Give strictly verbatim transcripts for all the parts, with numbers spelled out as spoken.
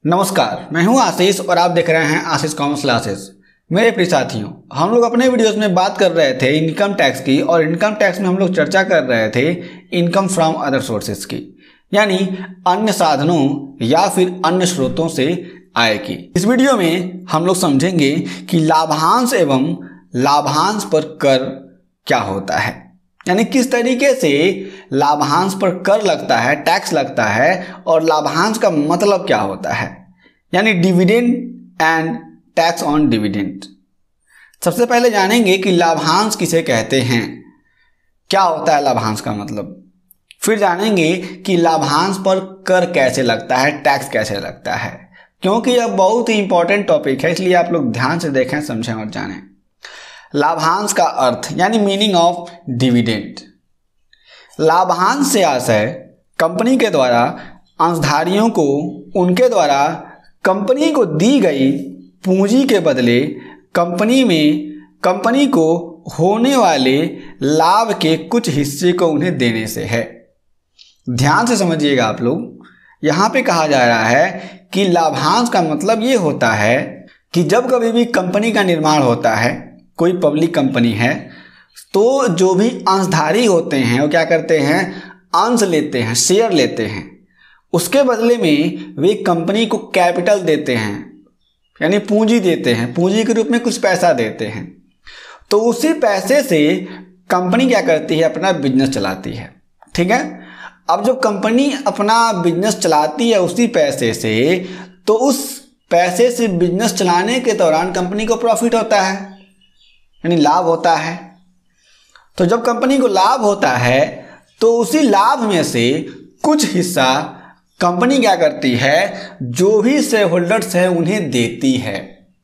नमस्कार, मैं हूं आशीष और आप देख रहे हैं आशीष कॉमर्स क्लासेस। मेरे प्रिय साथियों, हम लोग अपने वीडियोस में बात कर रहे थे इनकम टैक्स की और इनकम टैक्स में हम लोग चर्चा कर रहे थे इनकम फ्रॉम अदर सोर्सेज की, यानी अन्य साधनों या फिर अन्य स्रोतों से आय की। इस वीडियो में हम लोग समझेंगे कि लाभांश एवं लाभांश पर कर क्या होता है, यानी किस तरीके से लाभांश पर कर लगता है, टैक्स लगता है, और लाभांश का मतलब क्या होता है, यानी dividend and tax on dividend. सबसे पहले जानेंगे कि लाभांश किसे कहते हैं, क्या होता है लाभांश का मतलब। फिर जानेंगे कि लाभांश पर कर कैसे लगता है, टैक्स कैसे लगता है, क्योंकि यह बहुत ही इंपॉर्टेंट टॉपिक है, इसलिए आप लोग ध्यान से देखें, समझें और जानें। लाभांश का अर्थ यानी मीनिंग ऑफ डिविडेंड। लाभांश से आशय कंपनी के द्वारा अंशधारियों को उनके द्वारा कंपनी को दी गई पूंजी के बदले कंपनी में कंपनी को होने वाले लाभ के कुछ हिस्से को उन्हें देने से है। ध्यान से समझिएगा आप लोग, यहाँ पे कहा जा रहा है कि लाभांश का मतलब ये होता है कि जब कभी भी कंपनी का निर्माण होता है, कोई पब्लिक कंपनी है, तो जो भी अंशधारी होते हैं वो क्या करते हैं, अंश लेते हैं, शेयर लेते हैं। उसके बदले में वे कंपनी को कैपिटल देते हैं, यानी पूंजी देते हैं, पूंजी के रूप में कुछ पैसा देते हैं। तो उसी पैसे से कंपनी क्या करती है, अपना बिजनेस चलाती है। ठीक है, अब जब कंपनी अपना बिजनेस चलाती है उसी पैसे से, तो उस पैसे से बिजनेस चलाने के दौरान कंपनी को प्रॉफिट होता है, यानी लाभ होता है। तो जब कंपनी को लाभ होता है तो उसी लाभ में से कुछ हिस्सा कंपनी क्या करती है, जो भी शेयर होल्डर्स है उन्हें देती है।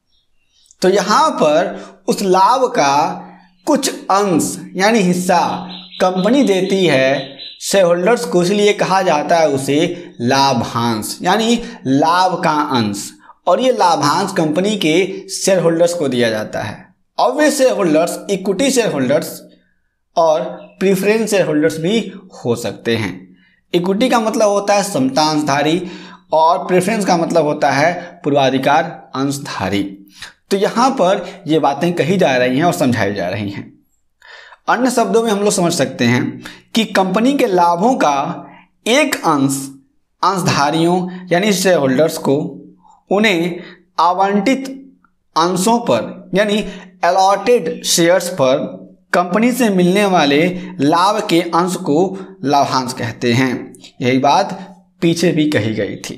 तो यहाँ पर उस लाभ का कुछ अंश यानी हिस्सा कंपनी देती है शेयर होल्डर्स को, इसलिए कहा जाता है उसे लाभांश, यानी लाभ का अंश। और ये लाभांश कंपनी के शेयर होल्डर्स को दिया जाता है। Obvious shareholders, equity shareholders और प्रीफरेंस शेयर होल्डर्स भी हो सकते हैं। इक्विटी का मतलब होता है समता अंशधारी और प्रेफरेंस का मतलब होता है पूर्वाधिकार अंशधारी। तो यहाँ पर ये बातें कही जा रही हैं और समझाई जा रही हैं। अन्य शब्दों में हम लोग समझ सकते हैं कि कंपनी के लाभों का एक अंश अंशधारियों यानी शेयर होल्डर्स को उन्हें आवंटित अंशों पर यानी अलॉटेड शेयर्स पर कंपनी से मिलने वाले लाभ के अंश को लाभांश कहते हैं। यही बात पीछे भी कही गई थी।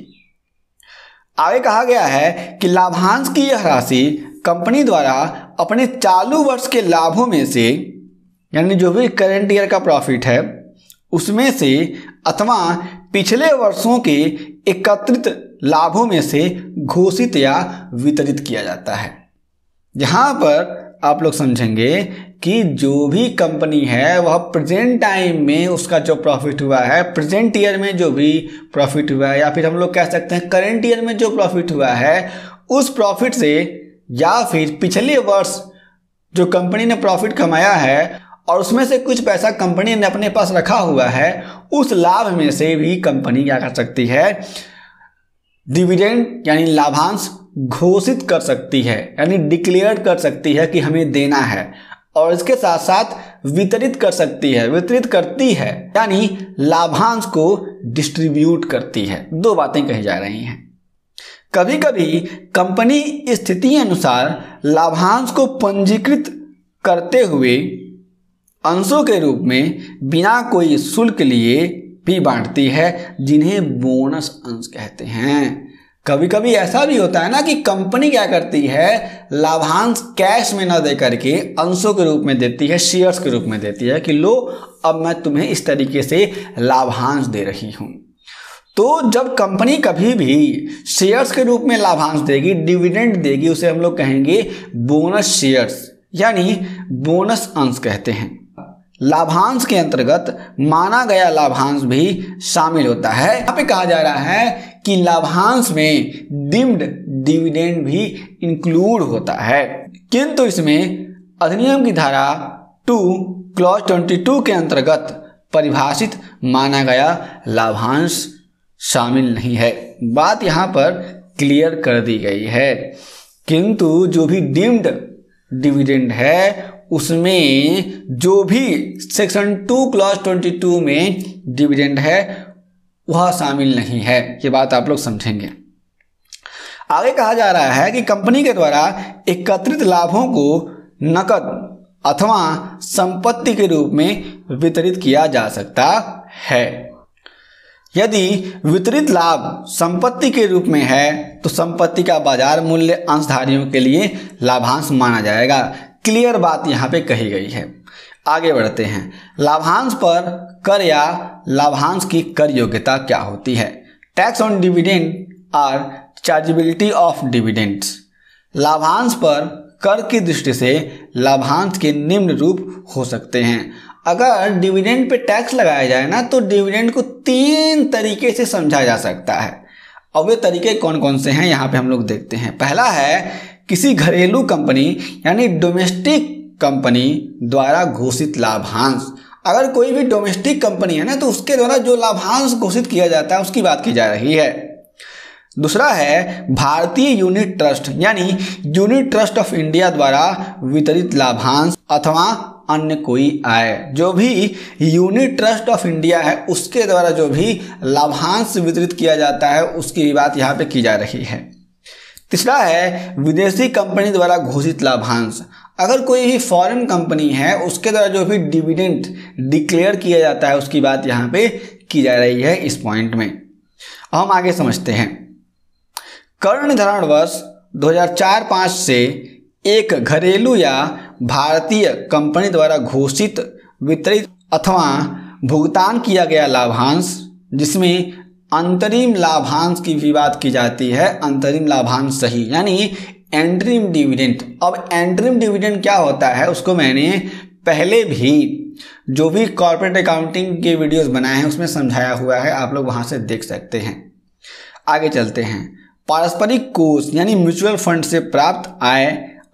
आगे कहा गया है कि लाभांश की यह राशि कंपनी द्वारा अपने चालू वर्ष के लाभों में से, यानी जो भी करंट ईयर का प्रॉफिट है उसमें से, अथवा पिछले वर्षों के एकत्रित लाभों में से घोषित या वितरित किया जाता है। यहाँ पर आप लोग समझेंगे कि जो भी कंपनी है वह प्रेजेंट टाइम में उसका जो प्रॉफिट हुआ है, प्रेजेंट ईयर में जो भी प्रॉफिट हुआ है, या फिर हम लोग कह सकते हैं करंट ईयर में जो प्रॉफिट हुआ है, उस प्रॉफिट से या फिर पिछले वर्ष जो कंपनी ने प्रॉफिट कमाया है और उसमें से कुछ पैसा कंपनी ने अपने पास रखा हुआ है, उस लाभ में से भी कंपनी क्या कर सकती है, डिविडेंड यानी लाभांश घोषित कर सकती है, यानी डिक्लेयर कर सकती है कि हमें देना है, और इसके साथ साथ वितरित कर सकती है, वितरित करती है, यानी लाभांश को डिस्ट्रीब्यूट करती है। दो बातें कही जा रही हैं। कभी कभी कंपनी स्थिति अनुसार लाभांश को पंजीकृत करते हुए अंशों के रूप में बिना कोई शुल्क लिए भी बांटती है, जिन्हें बोनस अंश कहते हैं। कभी कभी ऐसा भी होता है ना कि कंपनी क्या करती है, लाभांश कैश में न दे करके अंशों के रूप में देती है, शेयर्स के रूप में देती है कि लो अब मैं तुम्हें इस तरीके से लाभांश दे रही हूं। तो जब कंपनी कभी भी शेयर्स के रूप में लाभांश देगी, डिविडेंड देगी, उसे हम लोग कहेंगे बोनस शेयर्स, यानी बोनस अंश कहते हैं। लाभांश के अंतर्गत माना गया लाभांश भी शामिल होता है। यहाँ पे कहा जा रहा है कि लाभांश में डीम्ड डिविडेंड भी इंक्लूड होता है, किंतु इसमें अधिनियम की धारा टू क्लॉज ट्वेंटी टू के अंतर्गत परिभाषित माना गया लाभांश शामिल नहीं है। बात यहाँ पर क्लियर कर दी गई है। किंतु जो भी डीम्ड डिविडेंड है उसमें जो भी section two clause twenty two में डिविडेंड है वह शामिल नहीं है। ये बात आप लोग समझेंगे। आगे कहा जा रहा है कि कंपनी के द्वारा एकत्रित लाभों को नकद अथवा संपत्ति के रूप में वितरित किया जा सकता है। यदि वितरित लाभ संपत्ति के रूप में है तो संपत्ति का बाजार मूल्य अंशधारियों के लिए लाभांश माना जाएगा। क्लियर बात यहाँ पे कही गई है। आगे बढ़ते हैं। लाभांश पर कर या लाभांश की कर योग्यता क्या होती है? टैक्स ऑन डिविडेंड और चार्जेबिलिटी ऑफ डिविडेंड्स। लाभांश पर कर की दृष्टि से लाभांश के निम्न रूप हो सकते हैं। अगर डिविडेंड पे टैक्स लगाया जाए ना तो डिविडेंड को तीन तरीके से समझा जा सकता है। अब वे तरीके कौन कौन से हैं यहाँ पे हम लोग देखते हैं। पहला है किसी घरेलू कंपनी यानी डोमेस्टिक कंपनी द्वारा घोषित लाभांश। अगर कोई भी डोमेस्टिक कंपनी है ना तो उसके द्वारा जो लाभांश घोषित किया जाता है उसकी बात की जा रही है। दूसरा है भारतीय यूनिट ट्रस्ट यानी यूनिट ट्रस्ट ऑफ इंडिया द्वारा वितरित लाभांश अथवा अन्य कोई आय। जो भी यूनिट ट्रस्ट ऑफ इंडिया है उसके द्वारा जो भी लाभांश वितरित किया जाता है उसकी भी बात यहाँ पे की जा रही है। तीसरा है विदेशी कंपनी द्वारा घोषित लाभांश। अगर कोई भी फॉरेन कंपनी है उसके द्वारा जो भी डिविडेंड डिक्लेयर किया जाता है उसकी बात यहाँ पे की जा रही है इस पॉइंट में। हम आगे समझते हैं। कर निर्धारण वर्ष दो हज़ार चार पाँच से एक घरेलू या भारतीय कंपनी द्वारा घोषित वितरित अथवा भुगतान किया गया लाभांश जिसमें अंतरिम लाभांश की भी बात की जाती है। अंतरिम लाभांश सही यानी एंटरिम डिविडेंड। अब एंटरिम डिविडेंड क्या होता है उसको मैंने पहले भी जो भी कॉर्पोरेट अकाउंटिंग के वीडियोस बनाए हैं उसमें समझाया हुआ है, आप लोग वहां से देख सकते हैं। आगे चलते हैं। पारस्परिक कोष यानी म्यूचुअल फंड से प्राप्त आय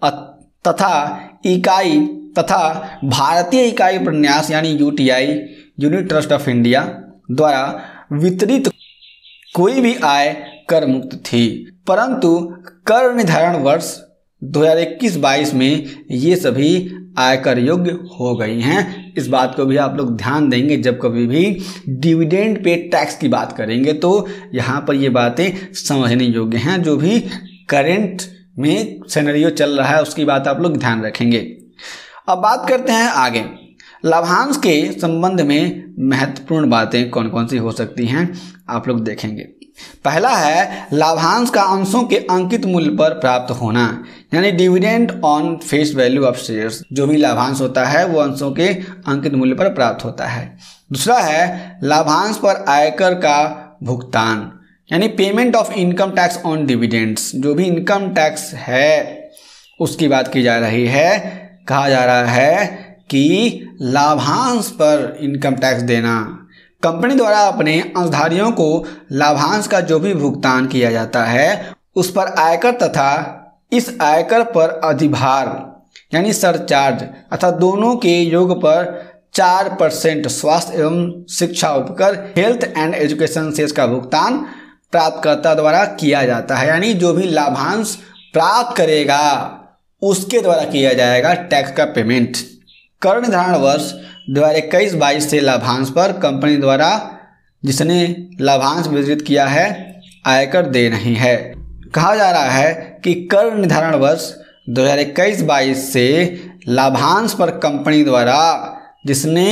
तथा इकाई तथा भारतीय इकाई प्रन्यास यानी UTI unit trust of India द्वारा वितरित कोई भी आय कर मुक्त थी, परंतु कर निर्धारण वर्ष दो हज़ार इक्कीस बाईस में ये सभी आयकर योग्य हो गई हैं। इस बात को भी आप लोग ध्यान देंगे जब कभी भी डिविडेंड पे टैक्स की बात करेंगे तो यहाँ पर ये बातें समझने योग्य हैं। जो भी करेंट में सिनेरियो चल रहा है उसकी बात आप लोग ध्यान रखेंगे। अब बात करते हैं आगे। लाभांश के संबंध में महत्वपूर्ण बातें कौन कौन सी हो सकती हैं आप लोग देखेंगे। पहला है लाभांश का अंशों के अंकित मूल्य पर प्राप्त होना यानी dividend on face value of shares. जो भी लाभांश होता है वो अंशों के अंकित मूल्य पर प्राप्त होता है। दूसरा है लाभांश पर आयकर का भुगतान यानी payment of income tax on dividends. जो भी इनकम टैक्स है उसकी बात की जा रही है। कहा जा रहा है कि लाभांश पर इनकम टैक्स देना। कंपनी द्वारा अपने अंशधारियों को लाभांश का जो भी भुगतान किया जाता है उस पर आयकर तथा इस आयकर पर अधिभार यानी सरचार्ज अर्थात दोनों के योग पर चार परसेंट स्वास्थ्य एवं शिक्षा उपकर हेल्थ एंड एजुकेशन सेस का भुगतान प्राप्तकर्ता द्वारा किया जाता है। यानी जो भी लाभांश प्राप्त करेगा उसके द्वारा किया जाएगा टैक्स का पेमेंट। कर निर्धारण वर्ष दो हज़ार इक्कीस बाईस से लाभांश पर कंपनी द्वारा जिसने लाभांश वितरित किया है आयकर दे नहीं है। कहा जा रहा है कि कर निर्धारण वर्ष दो हज़ार इक्कीस बाईस से लाभांश पर कंपनी द्वारा जिसने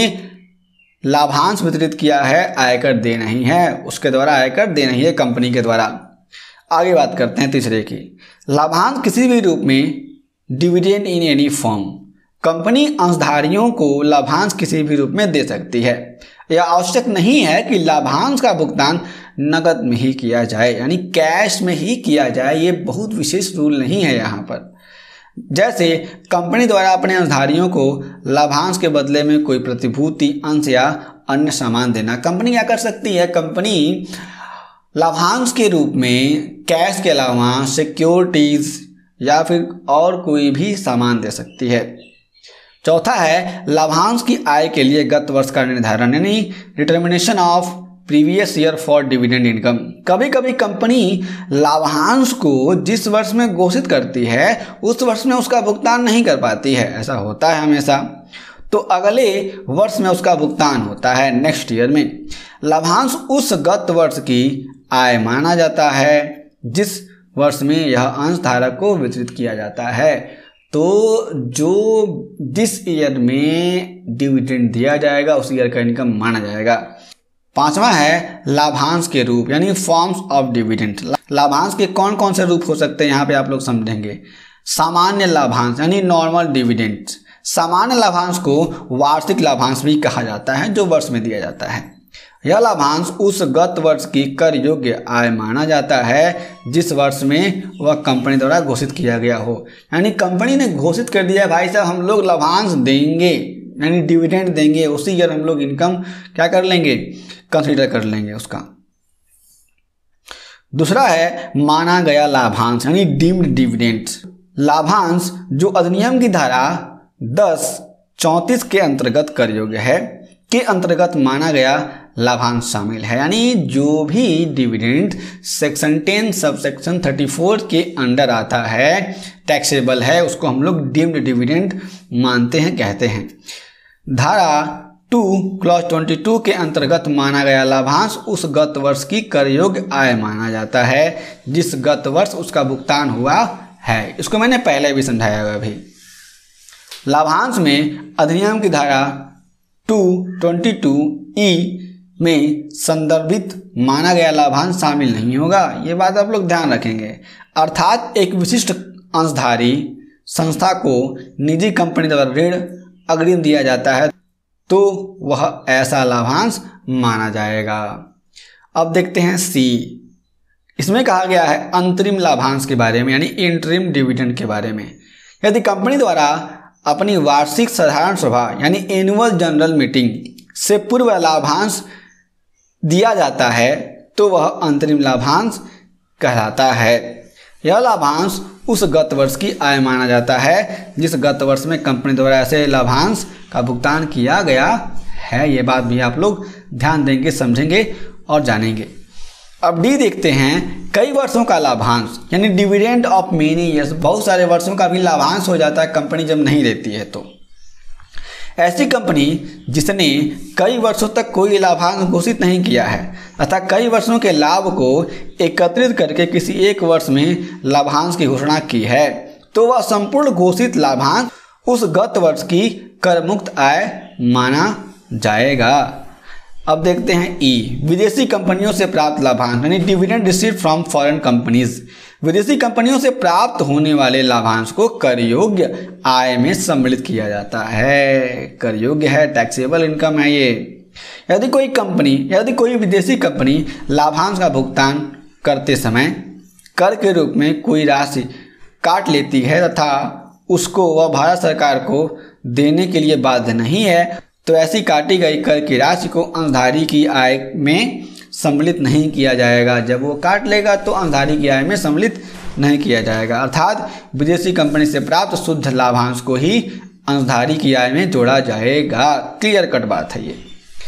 लाभांश वितरित किया है आयकर दे नहीं है, उसके द्वारा आयकर दे नहीं है कंपनी के द्वारा। आगे बात करते हैं तीसरे की। लाभांश किसी भी रूप में dividend in any form. Company अंशधारियों को लाभांश किसी भी रूप में दे सकती है। यह आवश्यक नहीं है कि लाभांश का भुगतान नकद में ही किया जाए यानी कैश में ही किया जाए। ये बहुत विशेष रूल नहीं है यहाँ पर। जैसे कंपनी द्वारा अपने अंशधारियों को लाभांश के बदले में कोई प्रतिभूति अंश या अन्य सामान देना। कंपनी क्या कर सकती है? कंपनी लाभांश के रूप में कैश के अलावा सिक्योरिटीज या फिर और कोई भी सामान दे सकती है। चौथा है लाभांश की आय के लिए गत वर्ष का निर्धारण यानी determination of previous year for dividend income. कभी कभी कंपनी लाभांश को जिस वर्ष में घोषित करती है उस वर्ष में उसका भुगतान नहीं कर पाती है, ऐसा होता है हमेशा, तो अगले वर्ष में उसका भुगतान होता है, नेक्स्ट ईयर में। लाभांश उस गत वर्ष की आय माना जाता है जिस वर्ष में यह अंशधारक को वितरित किया जाता है। तो जो जिस ईयर में डिविडेंड दिया जाएगा उस ईयर का इनकम माना जाएगा। पांचवा है लाभांश के रूप यानी फॉर्म्स ऑफ डिविडेंड। लाभांश के कौन कौन से रूप हो सकते हैं यहाँ पे आप लोग समझेंगे। सामान्य लाभांश यानी नॉर्मल डिविडेंड। सामान्य लाभांश को वार्षिक लाभांश भी कहा जाता है जो वर्ष में दिया जाता है। यह लाभांश उस गत वर्ष की कर योग्य आय माना जाता है जिस वर्ष में वह कंपनी द्वारा घोषित किया गया हो। यानी कंपनी ने घोषित कर दिया भाई साहब हम लोग लाभांश देंगे यानी डिविडेंड देंगे, उसी ईयर हम लोग इनकम क्या कर लेंगे, कंसीडर कर लेंगे उसका। दूसरा है माना गया लाभांश यानी डीम्ड डिविडेंड। लाभांश जो अधिनियम की धारा दस चौंतीस के अंतर्गत कर योग्य है के अंतर्गत माना गया लाभांश शामिल है। यानी जो भी dividend section ten subsection thirty four के अंडर आता है, टैक्सेबल है, उसको हम लोग डीम्ड डिविडेंड मानते हैं, कहते हैं। धारा टू क्लॉज ट्वेंटी टू के अंतर्गत माना गया लाभांश उस गत वर्ष की कर योग्य आय माना जाता है जिस गत वर्ष उसका भुगतान हुआ है। इसको मैंने पहले भी समझाया हुआ। अभी लाभांश में अधिनियम की धारा टू ट्वेंटी टू ई में संदर्भित माना गया लाभांश शामिल नहीं होगा, ये बात आप लोग ध्यान रखेंगे। अर्थात एक विशिष्ट अंशधारी संस्था को निजी कंपनी द्वारा ऋण अग्रिम दिया जाता है तो वह ऐसा लाभांश माना जाएगा। अब देखते हैं सी। इसमें कहा गया है अंतरिम लाभांश के बारे में यानी इंटरिम डिविडेंड के बारे में। यदि कंपनी द्वारा अपनी वार्षिक साधारण सभा यानी एनुअल जनरल मीटिंग से पूर्व लाभांश दिया जाता है तो वह अंतरिम लाभांश कहलाता है। यह लाभांश उस गत वर्ष की आय माना जाता है जिस गत वर्ष में कंपनी द्वारा ऐसे लाभांश का भुगतान किया गया है। ये बात भी आप लोग ध्यान देंगे, समझेंगे और जानेंगे। अब डी देखते हैं कई वर्षों का लाभांश यानी डिविडेंड ऑफ मेनी ईयर्स। बहुत सारे वर्षों का भी लाभांश हो जाता है कंपनी जब नहीं देती है तो। ऐसी कंपनी जिसने कई वर्षों तक कोई लाभांश घोषित नहीं किया है तथा कई वर्षों के लाभ को एकत्रित करके किसी एक वर्ष में लाभांश की घोषणा की है तो वह संपूर्ण घोषित लाभांश उस गत वर्ष की कर मुक्त आय माना जाएगा। अब देखते हैं ई विदेशी कंपनियों से प्राप्त लाभांश यानी dividend received from foreign companies. विदेशी कंपनियों से प्राप्त होने वाले लाभांश को कर योग्य आय में सम्मिलित किया जाता है। कर योग्य है, टैक्सेबल इनकम है ये। यदि कोई कंपनी यदि कोई विदेशी कंपनी लाभांश का भुगतान करते समय कर के रूप में कोई राशि काट लेती है तथा उसको वह भारत सरकार को देने के लिए बाध्य नहीं है तो ऐसी काटी गई कर की राशि को अंशधारी की आय में सम्मिलित नहीं किया जाएगा। जब वो काट लेगा तो अंशधारी की आय में सम्मिलित नहीं किया जाएगा। अर्थात विदेशी कंपनी से प्राप्त शुद्ध लाभांश को ही अंशधारी की आय में जोड़ा जाएगा। क्लियर कट बात है ये।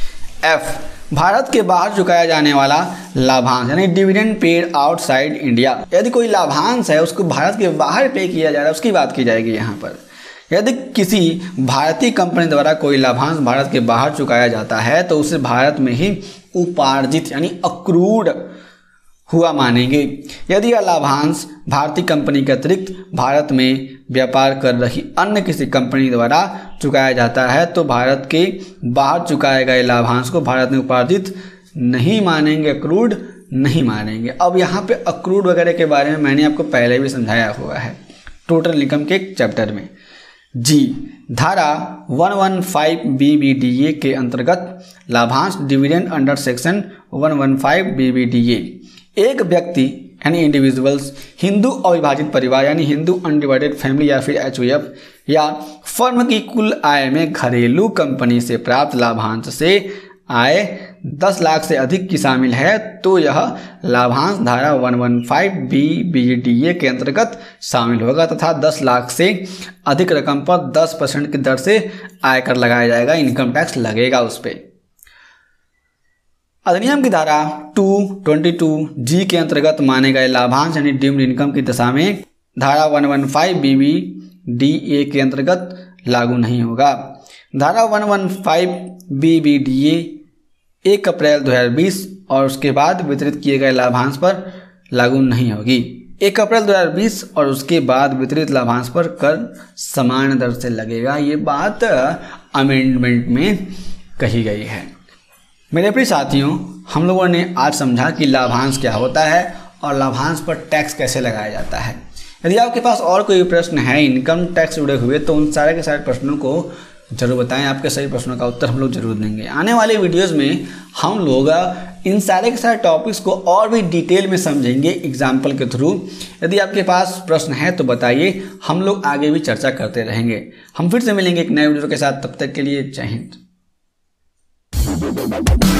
एफ भारत के बाहर चुकाया जाने वाला लाभांश यानी डिविडेंड पेड आउटसाइड इंडिया। यदि कोई लाभांश है उसको भारत के बाहर पे किया जा रहा है उसकी बात की जाएगी यहाँ पर। यदि किसी भारतीय कंपनी द्वारा कोई लाभांश भारत के बाहर चुकाया जाता है तो उसे भारत में ही उपार्जित यानी अक्रूड हुआ मानेंगे। यदि यह लाभांश भारतीय कंपनी के अतिरिक्त भारत में व्यापार कर रही अन्य किसी कंपनी द्वारा चुकाया जाता है तो भारत के बाहर चुकाए गए लाभांश को भारत में उपार्जित नहीं मानेंगे, अक्रूड नहीं मानेंगे। अब यहाँ पे अक्रूड वगैरह के बारे में मैंने आपको पहले भी समझाया हुआ है टोटल इनकम के चैप्टर में। जी धारा one one five B B D A के अंतर्गत लाभांश dividend under section one one five B B D A एक व्यक्ति यानी इंडिविजुअल्स, हिंदू अविभाजित परिवार यानी हिंदू अनडिवाइडेड फैमिली या फिर एच ओ एफ या फर्म की कुल आय में घरेलू कंपनी से प्राप्त लाभांश से आय दस लाख से अधिक की शामिल है तो यह लाभांश धारा one one five B B D A के अंतर्गत शामिल होगा तथा दस लाख से अधिक रकम पर दस परसेंट की दर से आयकर लगाया जाएगा, इनकम टैक्स लगेगा उस पर। अधिनियम की धारा दो सौ बाईस जी के अंतर्गत माने गए लाभांश यानी डीम्ड इनकम की दशा में धारा एक सौ पंद्रह बी बी डी ए के अंतर्गत लागू नहीं होगा। धारा एक सौ पंद्रह बी बी डी ए एक अप्रैल दो हज़ार बीस और उसके बाद वितरित किए गए लाभांश पर लागू नहीं होगी। एक अप्रैल दो हज़ार बीस और उसके बाद वितरित लाभांश पर कर समान दर से लगेगा। ये बात अमेंडमेंट में कही गई है। मेरे प्रिय साथियों, हम लोगों ने आज समझा कि लाभांश क्या होता है और लाभांश पर टैक्स कैसे लगाया जाता है। यदि आपके पास और कोई प्रश्न है इनकम टैक्स से जुड़े हुए तो उन सारे के सारे प्रश्नों को जरूर बताएं। आपके सभी प्रश्नों का उत्तर हम लोग जरूर देंगे। आने वाले वीडियोस में हम लोग इन सारे के सारे टॉपिक्स को और भी डिटेल में समझेंगे एग्जाम्पल के थ्रू। यदि आपके पास प्रश्न है तो बताइए, हम लोग आगे भी चर्चा करते रहेंगे। हम फिर से मिलेंगे एक नए वीडियो के साथ, तब तक के लिए जय हिंद।